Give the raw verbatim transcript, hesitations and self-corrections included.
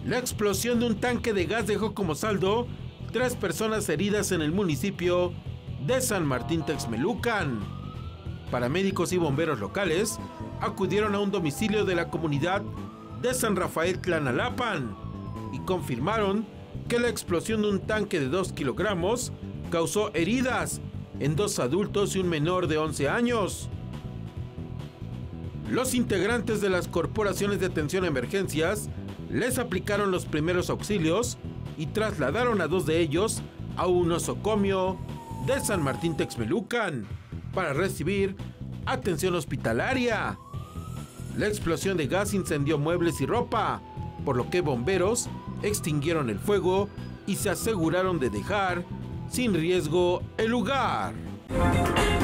La explosión de un tanque de gas dejó como saldo tres personas heridas en el municipio de San Martín Texmelucan. Paramédicos y bomberos locales acudieron a un domicilio de la comunidad de San Rafael Tlanalapan y confirmaron que la explosión de un tanque de dos kilogramos causó heridas en dos adultos y un menor de once años. Los integrantes de las corporaciones de atención a emergencias les aplicaron los primeros auxilios y trasladaron a dos de ellos a un nosocomio de San Martín Texmelucan para recibir atención hospitalaria. La explosión de gas incendió muebles y ropa, por lo que bomberos extinguieron el fuego y se aseguraron de dejar sin riesgo el lugar.